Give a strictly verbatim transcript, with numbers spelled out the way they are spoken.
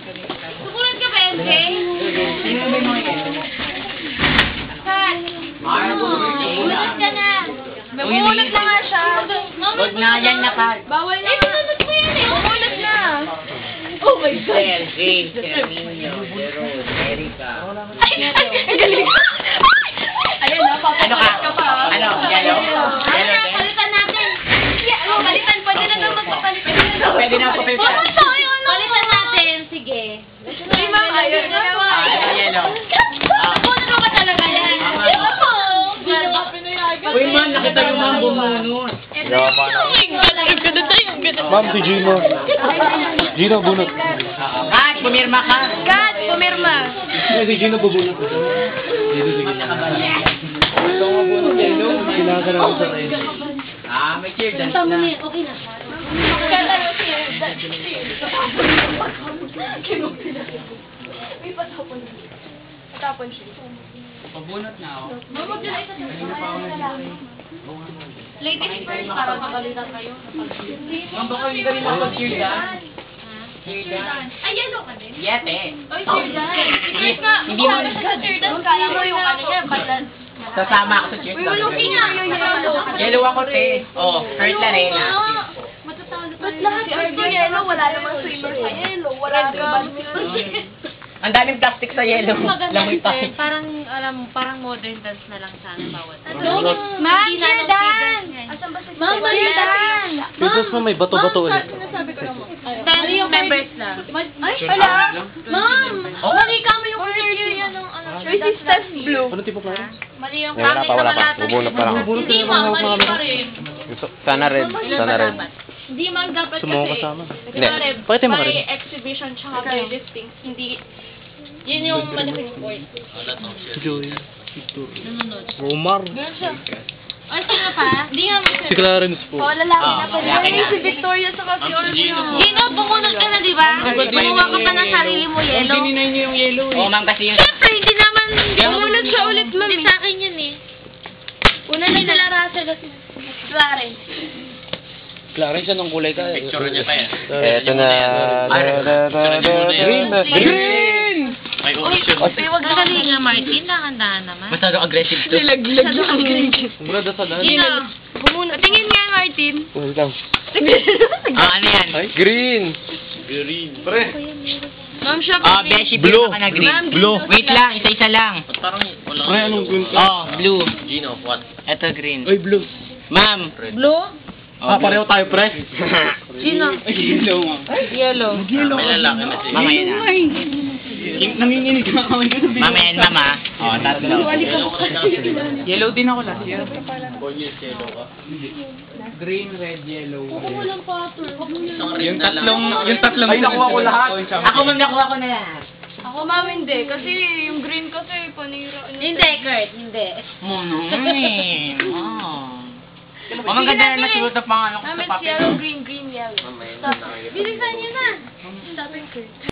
Sumunod ka ba, M J? Sino ba yung mga ito? Kat! Sumunod ka na! Mamunod na nga siya. Huwag na yan na, Kat. Bawal na. Eh, sunod mo yan eh! Mamunod na. Oh my God. Sel, James, Serminio, Jerome, Erica. Ay, ay, ay, galing. Ayan na, Ano ka? Ano? Yellow? Yellow Ano, din? palitan natin! Yeah, oh, palitan! Pwede na daw magpapalitan. Pwede na papalitan. Palitan natin, sige. Ay, ma'am, ayun na naman. Ah, yellow. Puno na ba talaga yan? Tama. Ito po! Uy, man, nakita yung mga bumunot. Ma'am, si Gino. Gino, bunot. Kat, pumirma ka. Kat, pumirma. Eh, si Gino bubunot. Gino, sige. Ito nga bunot, Gino. Kailangan ka namin sa rin. Ah, may cheer dance Tama na. na, okay na. Kat, ano siya? May patapon. Patapon siya. Pabunot na ako. Mamag na isa Ladies first, para magalitan kayo. Ma'am, baka hindi ka rin makapag-cheer dance. Cheer dance. Ay, yellow ka din? Yete. Oy, cheer dance. Hindi- First nga, hindi mo- kung ano sa cheer dance, kala mo yung ano niya, balan. Sasama ako sa cheer Uy, dance. waluki nga. Yellow ako, te. Oh, Kurt Larena. Matatalo Ba't lahat gusto yellow? Wala namang swimmer sa yellow. Wala namang Ang daming plastic sa yellow. Lamoy pa. Parang, alam mo, parang modern dance na lang sana bawat. Ma'am, cheer dance! Asan ba si Ma'am, cheer dance! Tapos mo may bato-bato ulit. Sinasabi ko naman. Pero yung members lang. Ay, wala. Ma'am! Oh. Mali kami yung earlier yan ng ano. Resistance blue. Ano tipo plano? Mali yung Eh, wala pa, wala pa. Bubunot pa lang. Hindi ma'am, mali pa rin. Sana red. Sana red. Hindi ma'am, dapat Sumuha kasi. kasama. Hindi. Hindi. Pakita mo ka May rin. exhibition tsaka may listings. Hindi. Yun yung malaking point. Joy. Victor. Romar. Ay, sino pa? Hindi nga mas. Si Clarence po. Oh, lalaki Ah, na pa. lalaki na. Si Victoria sa si Orvio. Gino, bumunod ka na, di ba? Kumuha ka pa ng sarili mo, yellow. Pininay niyo yung yellow eh. Oh, ma'am, kasi yung... Siyempre, hindi naman. Bumunod siya ulit, ma'am. Hindi sa akin yun eh. Una na nila Russell at Clarence. Clarence, anong kulay ka? Picture niya pa yan. Eto na. Green. Green! May Uy, audition. uy, wag na dali nga, Martin. Dahan-dahan naman. Masyado aggressive to. Nilaglag lang. Mura da sa lahat. Gino. Bumunod. Tingin nga, Martin. Wait lang. Ah, ano yan? Ay, green. Green. Pre. Ma'am, siya Ah, Beshi, Blue. pinaka na green. Ma'am, Blue. Wait lang, isa-isa lang. Ba't parang wala Pre, anong green ka? Oh, blue. Gino, what? Ito green. Ay, blue. Ma'am. Blue? Ah, pareho tayo, pre. Gino. Yellow nga. Yellow. May lalaki na si... Mama yan ah. Nanginginig ka ako. Mama yan, mama. Oh, tatlo. Yellow ka na. Yellow din ako last year. Four years yellow ka. Green, red, yellow. Walang pattern. Isang red Yung na lang. tatlong, yung tatlong. Ay, nakuha ko lahat. Ako, ma'am, nakuha ko na lahat. Ako, ma'am, hindi. Kasi yung green kasi, panira. ano Hindi, Kurt. Hindi. Mono eh. Oh. Mamang ganda na nasulat na pangalan ko Ma'am, sa it's papel. yellow, green, green, yellow. Mamaya na lang. Bilisan niyo na. Stop it, Kurt.